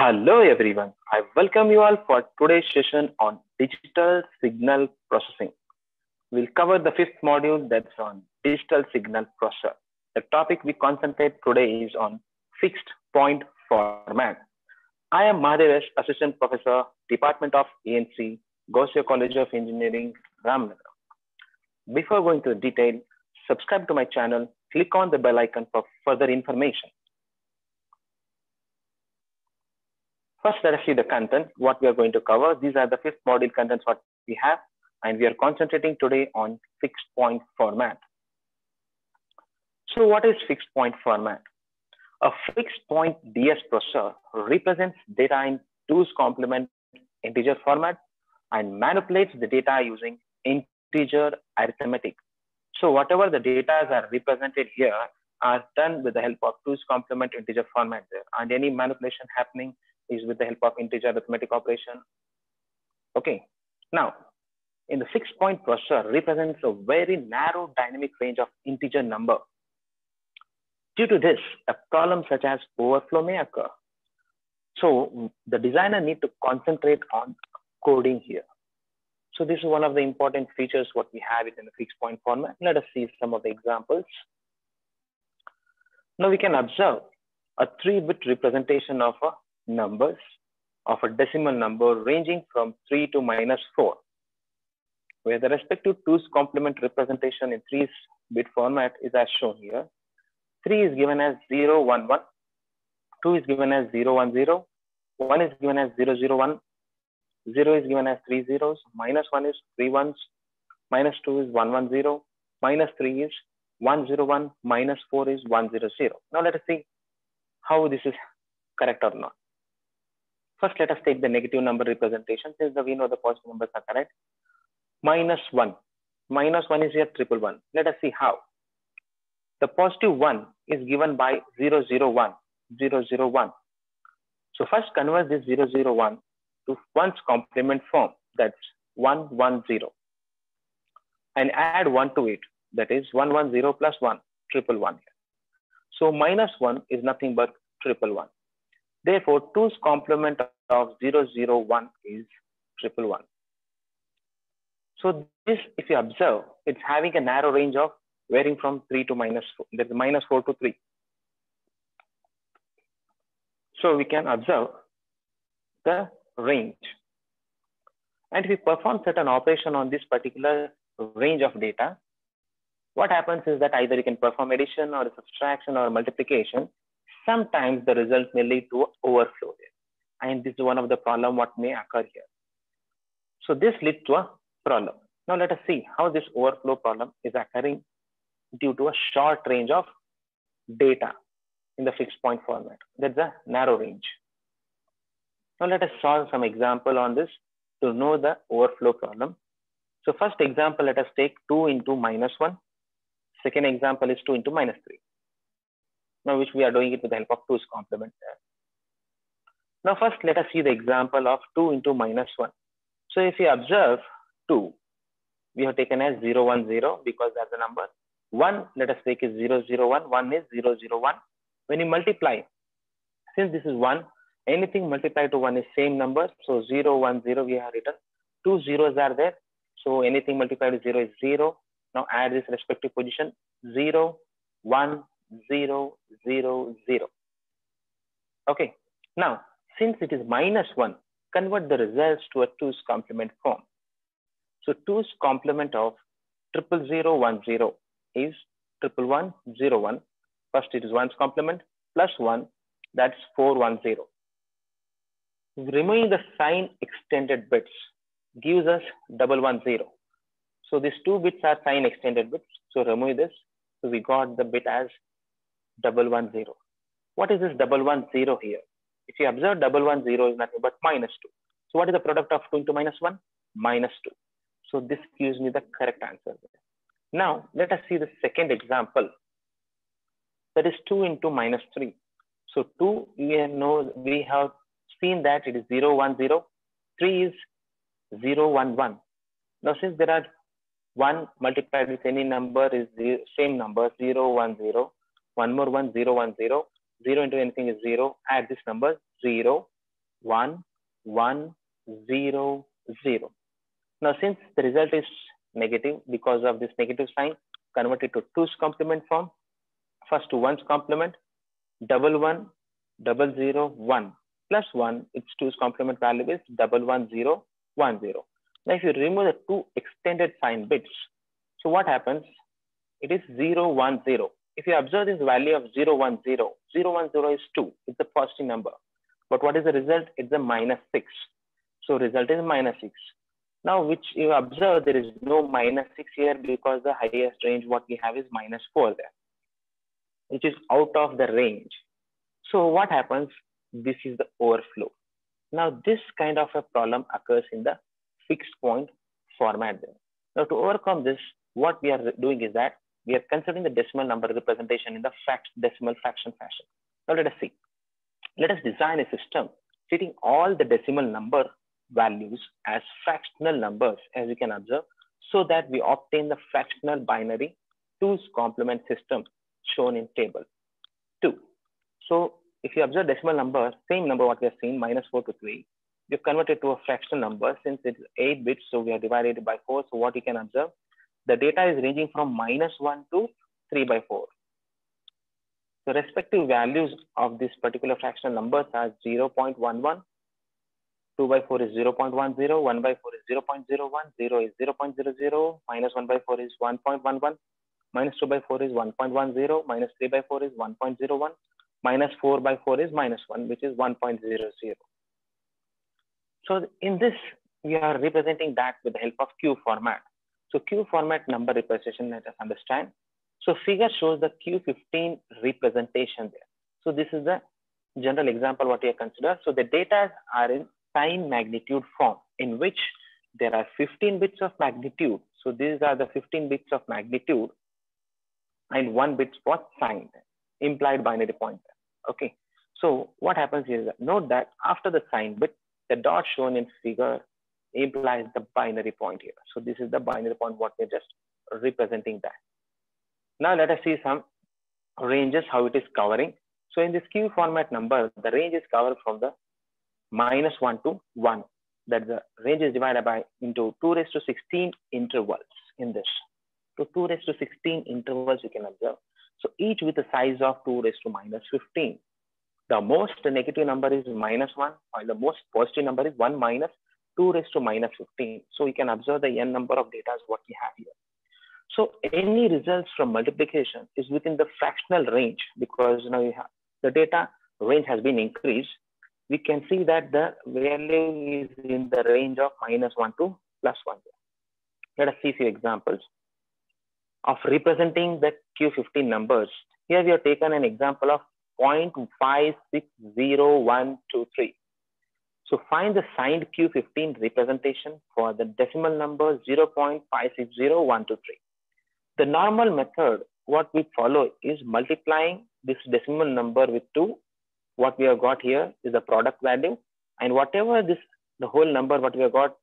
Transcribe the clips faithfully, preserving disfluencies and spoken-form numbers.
Hello everyone. I welcome you all for today's session on digital signal processing. We'll cover the fifth module that's on digital signal processor. The topic we concentrate today is on fixed point format. I am Mahadevesh, Assistant Professor, Department of E N C, Gosio College of Engineering, Ramnagar. Before going to the detail, subscribe to my channel, click on the bell icon for further information. First, let us see the content, what we are going to cover. These are the fifth module contents what we have, and we are concentrating today on fixed point format. So what is fixed point format? A fixed point D S processor represents data in two's complement integer format and manipulates the data using integer arithmetic. So whatever the data are represented here are done with the help of two's complement integer format there, and any manipulation happening is with the help of integer arithmetic operation. Okay, now in the fixed point processor represents a very narrow dynamic range of integer number. Due to this, a problem such as overflow may occur. So the designer need to concentrate on coding here. So this is one of the important features what we have it in the fixed point format. Let us see some of the examples. Now we can observe a three-bit representation of a numbers of a decimal number ranging from three to minus four, where the respective two's complement representation in three-bit format is as shown here. three is given as zero, one, one, two is given as zero, one, zero, one is given as zero, zero, one, zero is given as three zeros, minus one is three ones, minus two is one, one, zero, minus three is one, zero, one, minus four is one, zero, zero. Now let us see how this is correct or not. First, let us take the negative number representation since we know the positive numbers are correct. Minus one. Minus one is here triple one. Let us see how. The positive one is given by zero, zero, one, zero, zero, one. So first convert this zero, zero, one to one's complement form. That's one, one, zero. And add one to it. That is one, one, zero plus one, triple one. So minus one is nothing but triple one. Therefore, two's complement of zero, zero, one is triple one. So this, if you observe, it's having a narrow range of varying from three to minus four. There's minus four to three. So we can observe the range. And if we perform certain operation on this particular range of data, what happens is that either you can perform addition or subtraction or multiplication. Sometimes the result may lead to overflow there. And this is one of the problem what may occur here. So this leads to a problem. Now let us see how this overflow problem is occurring due to a short range of data in the fixed point format. That's a narrow range. Now let us solve some example on this to know the overflow problem. So first example, let us take two into minus one. Second example is two into minus three. Now which we are doing it with the help of two's complement there. Now first let us see the example of two into minus one. So if you observe two, we have taken as zero, one, zero because that's the number. one, let us take is zero, zero, one, one is zero, zero, one. When you multiply, since this is one, anything multiplied to one is same number. So zero, one, zero we have written. Two zeros are there. So anything multiplied to zero is zero. Now add this respective position, zero, one, zero, zero, zero. Okay. Now, since it is minus one, convert the results to a two's complement form. So two's complement of triple zero, one, zero is triple one, zero, one. First it is one's complement plus one, that's four, one, zero. Removing the sign extended bits gives us double one, zero. So these two bits are sign extended bits. So remove this. So we got the bit as double one, zero. What is this double one, zero here? If you observe double one, zero is nothing but minus two. So what is the product of two into minus one? Minus two. So this gives me the correct answer. Now let us see the second example. That is two into minus three. So two, we know we have seen that it is zero, one, zero. three is zero, one, one. Now since there are one multiplied with any number is the same number, zero, one, zero. One more one, zero, one, zero. zero into anything is zero. Add this number, zero, one, one, zero, zero. Now, since the result is negative, because of this negative sign, convert it to two's complement form. First to one's complement, double one, double zero, one, plus one, its two's complement value is double one, zero, one, zero. Now, if you remove the two extended sign bits, so what happens? It is zero, one, zero. If you observe this value of zero, one, zero, zero, one, zero is two. It's a positive number. But what is the result? It's a minus six. So result is minus six. Now, which you observe, there is no minus six here because the highest range what we have is minus four there, which is out of the range. So what happens? This is the overflow. Now, this kind of a problem occurs in the fixed point format there. Now, to overcome this, what we are doing is that we are considering the decimal number representation in the fact decimal fraction fashion. Now, let us see. Let us design a system treating all the decimal number values as fractional numbers, as you can observe, so that we obtain the fractional binary two's complement system shown in table two. So if you observe decimal number, same number what we have seen, minus four to three, we have converted to a fractional number. Since it's eight bits, so we are divided by four. So what you can observe, the data is ranging from minus one to three by four. The respective values of this particular fractional numbers are zero point one one, two by four is zero point one zero, one by four is zero point zero one, zero is zero point zero zero, minus one by four is one point one one, minus two by four is one point one zero, minus three by four is one point zero one, minus four by four is minus one, which is one point zero zero. So in this, we are representing that with the help of Q format. So Q format number representation, let us understand. So figure shows the Q fifteen representation there. So this is the general example what we have considered. So the data are in sign magnitude form, in which there are fifteen bits of magnitude. So these are the fifteen bits of magnitude and one bit for sign, implied binary pointer. Okay. So what happens is that note that after the sign bit, the dot shown in figure implies the binary point here. So this is the binary point what we're just representing that. Now let us see some ranges, how it is covering. So in this Q format number, the range is covered from the minus one to one. That the range is divided by into two raised to sixteen intervals in this. So two raised to sixteen intervals you can observe. So each with a size of two raised to minus fifteen. The most negative number is minus one, while the most positive number is one minus two raised to minus fifteen. So you can observe the n number of data is what we have here. So any results from multiplication is within the fractional range, because now you have the data range has been increased. We can see that the value is in the range of minus one to plus one. Let us see a few examples of representing the Q fifteen numbers. Here we have taken an example of zero point five six zero one two three. So find the signed Q fifteen representation for the decimal number zero point five six zero one two three. The normal method, what we follow is multiplying this decimal number with two. What we have got here is the product value, and whatever this, the whole number what we have got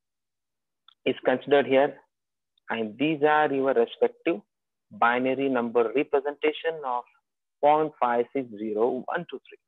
is considered here. And these are your respective binary number representation of zero point five six zero one two three.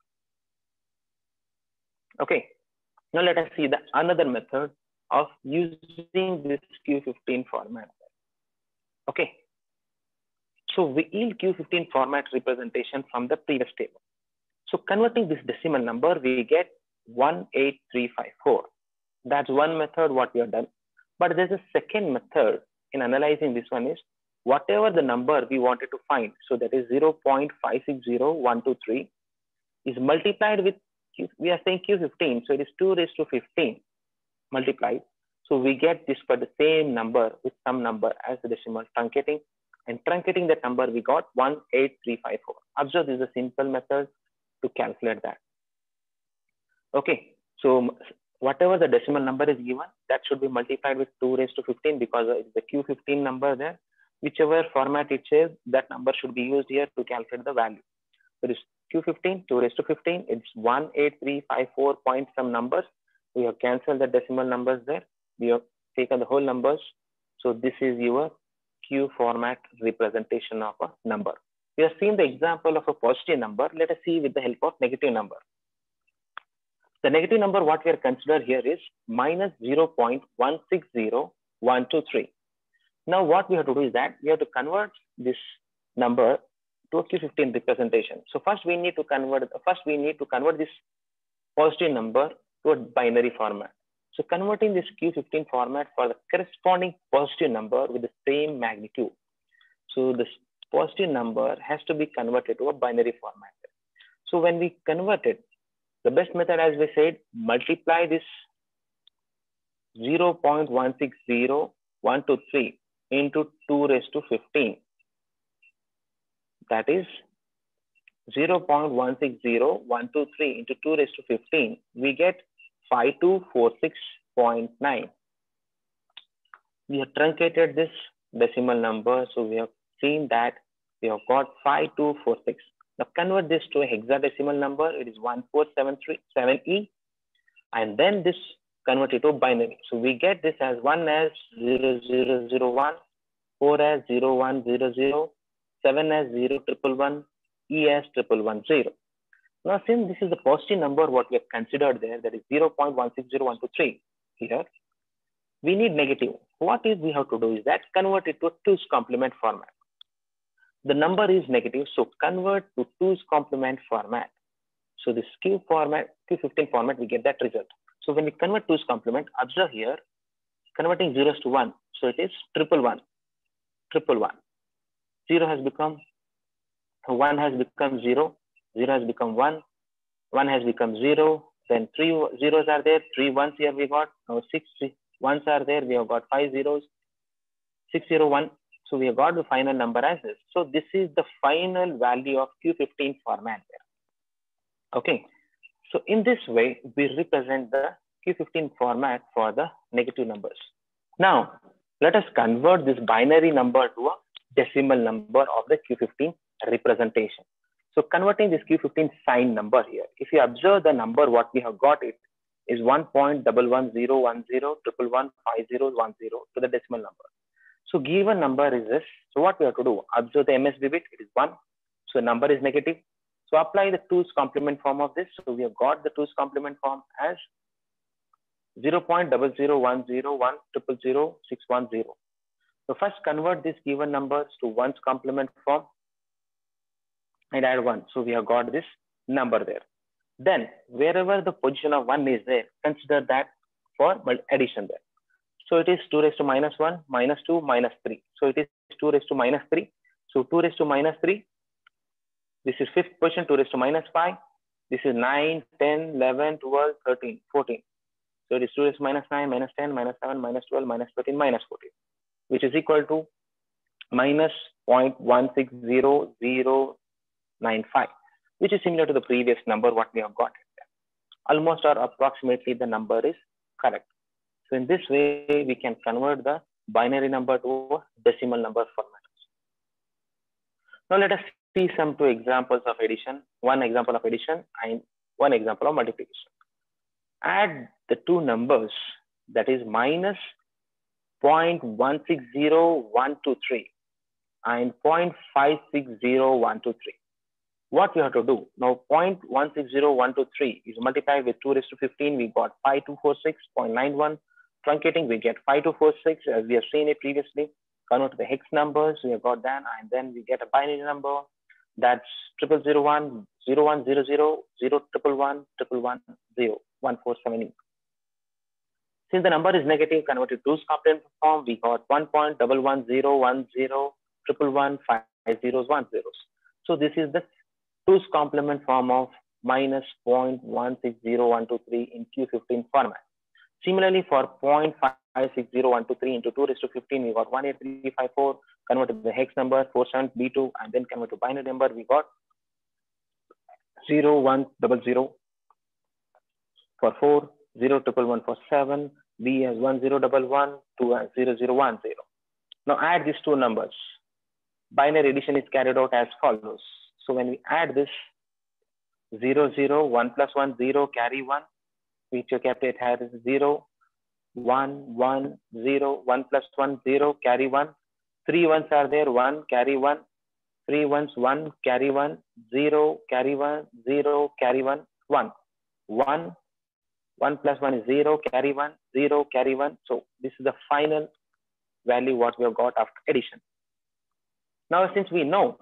Okay. Now let us see the another method of using this Q fifteen format. Okay. So we yield Q fifteen format representation from the previous table. So converting this decimal number, we get one eight three five four. That's one method what we have done. But there's a second method in analyzing this one is whatever the number we wanted to find. So that is zero point five six zero one two three is multiplied with Q, we are saying Q fifteen. So it is two raised to fifteen multiplied. So we get this for the same number with some number as the decimal, truncating, and truncating that number, we got one eight three five four. Observe, this is a simple method to calculate that. Okay. So whatever the decimal number is given, that should be multiplied with two raised to fifteen because it's the Q fifteen number there. Whichever format it says, that number should be used here to calculate the value. So this Q fifteen, two raised to fifteen, it's one eight three five four point some numbers. We have cancelled the decimal numbers there. We have taken the whole numbers. So this is your Q format representation of a number. We have seen the example of a positive number. Let us see with the help of negative number. The negative number what we are considered here is minus zero point one six zero one two three. Now what we have to do is that we have to convert this number to a Q fifteen representation. So first we need to convert first we need to convert this positive number to a binary format. So converting this Q fifteen format for the corresponding positive number with the same magnitude. So this positive number has to be converted to a binary format. So when we convert it, the best method, as we said, multiply this zero point one six zero one two three into two raised to fifteen. That is zero point one six zero one two three into two raised to fifteen. We get five two four six point nine. We have truncated this decimal number, so we have seen that we have got five two four six. Now convert this to a hexadecimal number. It is one four seven three seven E, and then this convert it to binary. So we get this as one as zero zero zero one, four as zero one zero zero, seven as zero triple one, E as triple one zero. Now since this is the positive number what we have considered there, that is zero point one six zero one two three here, we need negative. What is we have to do is that convert it to a two's complement format. The number is negative, so convert to two's complement format. So this Q format, Q fifteen format, we get that result. So when we convert two's complement, observe here, converting zeros to one. So it is triple one, triple one. Zero has become, one has become zero, zero has become one, one has become zero, then three zeros are there, three ones here we got, now six ones are there, we have got five zeros, six zero one. So we have got the final number as this. So this is the final value of Q fifteen format there. Okay. So in this way, we represent the Q fifteen format for the negative numbers. Now, let us convert this binary number to a decimal number of the Q fifteen representation. So converting this Q fifteen sign number here, if you observe the number, what we have got it is one point one one zero one zero triple one five zero one zero to the decimal number. So given number is this. So what we have to do, observe the M S B bit, it is one. So number is negative. So apply the two's complement form of this. So we have got the two's complement form as zero point zero zero one zero one zero zero zero six one zero. So first convert these given numbers to one's complement form and add one. So we have got this number there. Then wherever the position of one is there, consider that for addition there. So it is two raised to minus one, minus two, minus three. So it is two raised to minus three. So two raised to minus three. This is fifth position, two raised to minus five. This is nine, ten, eleven, twelve, thirteen, fourteen. So it is two raised to minus nine, minus ten, minus seven, minus twelve, minus thirteen, minus fourteen, which is equal to minus zero point one six zero zero nine five, which is similar to the previous number what we have got. Almost or approximately the number is correct. So in this way, we can convert the binary number to a decimal number format. Now let us see some two examples of addition, one example of addition and one example of multiplication. Add the two numbers, that is minus zero point one six zero one two three and zero point five six zero one two three. What we have to do now, zero point one six zero one two three is multiplied with two raised to fifteen. We got five two four six point nine one. Truncating, we get five two four six, as we have seen it previously. Convert to the hex numbers, we have got that, and then we get a binary number. That's triple zero one zero one zero zero zero triple one triple one zero one four seven E. Since the number is negative, converted to two's complement form, we got one point one one zero one zero triple one five zeros one zeros. So this is the two's complement form of minus zero point one six zero one two three in Q fifteen format. Similarly, for zero point five six zero one two three into two raised to fifteen, we got one eight three five four. Converted to the hex number four seven B two, and then convert to binary number, we got zero one zero zero for four, zero triple one for seven, B as one zero one one, two as zero zero one zero. Now add these two numbers. Binary addition is carried out as follows. So when we add this zero zero one plus one zero carry one, which you kept it has zero one one zero one plus one zero carry one. Three ones are there, one carry one, three ones, one carry one, zero carry one, zero carry one, one, one one plus one is zero, carry one, zero, carry one. So this is the final value what we have got after addition. Now, since we know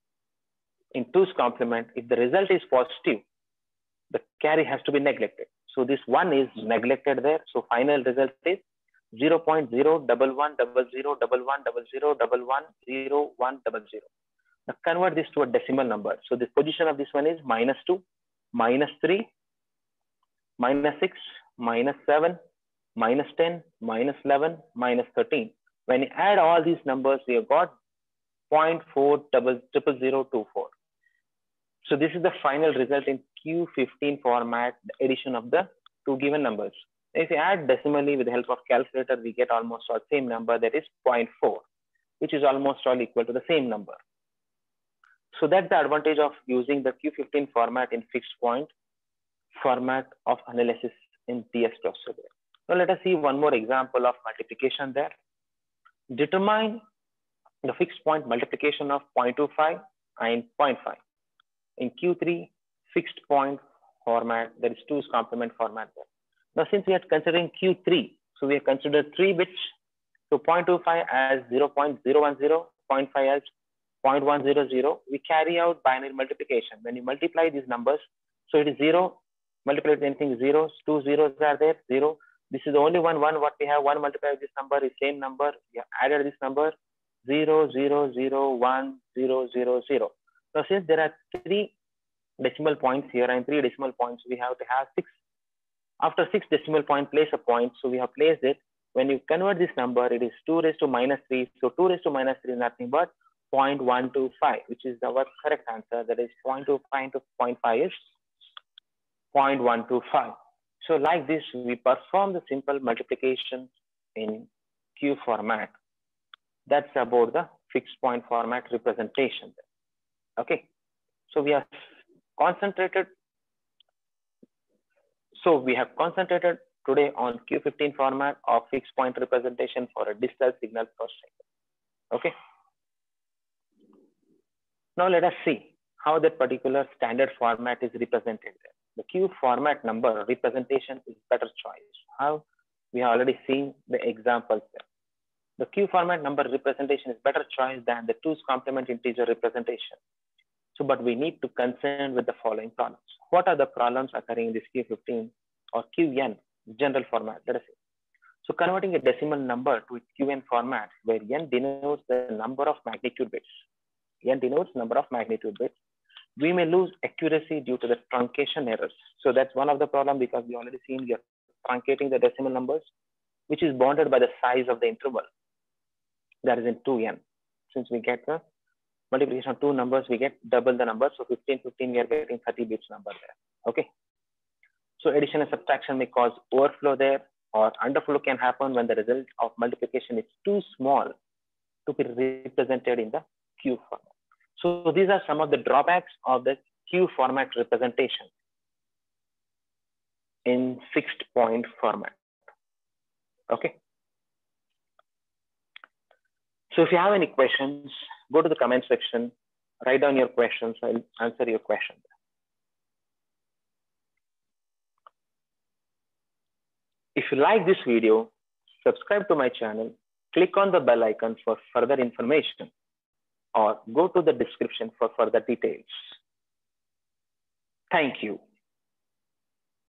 in two's complement, if the result is positive, the carry has to be neglected. So this one is neglected there. So final result is zero point zero one one zero zero one one zero zero one one zero one zero zero. Now convert this to a decimal number. So the position of this one is minus two, minus three, minus six, minus seven, minus ten, minus eleven, minus thirteen. When you add all these numbers, we have got zero point four zero zero zero two four. So this is the final result in Q fifteen format, the addition of the two given numbers. If you add decimally with the help of calculator, we get almost the same number, that is zero point four, which is almost all equal to the same number. So that's the advantage of using the Q fifteen format in fixed point format of analysis in T S procedure. Now let us see one more example of multiplication there. Determine the fixed point multiplication of zero point two five and zero point five. In Q three fixed point format, there is two's complement format there. Now, since we are considering Q three, so we have considered three bits. So zero point two five as zero point zero one zero, zero point five as zero point one zero zero. We carry out binary multiplication. When you multiply these numbers, so it is zero, multiplied with anything zeros, two zeros are there, zero. This is the only one, one what we have, one multiplied with this number is same number. We have added this number, zero, zero, zero, one, zero, zero, zero. Now, since there are three decimal points here and three decimal points, we have to have six. After six decimal point, place a point. So we have placed it. When you convert this number, it is two raised to minus three. So two raised to minus three is nothing but zero point one two five, which is our correct answer. That is zero point two five into zero point five is zero point one two five. So like this, we perform the simple multiplication in Q format. That's about the fixed point format representation. Okay. So we have concentrated. So we have concentrated today on Q fifteen format of fixed point representation for a digital signal processing. Okay. Now let us see how that particular standard format is represented there. The Q format number representation is better choice. How? We have already seen the examples there. The Q format number representation is better choice than the two's complement integer representation. So, but we need to concern with the following problems. What are the problems occurring in this Q fifteen or Q N general format? Let us see. So converting a decimal number to a Q N format where N denotes the number of magnitude bits. N denotes number of magnitude bits. We may lose accuracy due to the truncation errors. So that's one of the problem, because we already seen we are truncating the decimal numbers, which is bounded by the size of the interval. That is in two N. Since we get the multiplication of two numbers, we get double the number. So fifteen, fifteen, we are getting thirty bits number there. Okay. So addition and subtraction may cause overflow there, or underflow can happen when the result of multiplication is too small to be represented in the Q format. So these are some of the drawbacks of the Q format representation in fixed point format. Okay. So if you have any questions, go to the comment section, write down your questions, I'll answer your questions. If you like this video, subscribe to my channel, click on the bell icon for further information, or go to the description for further details. Thank you.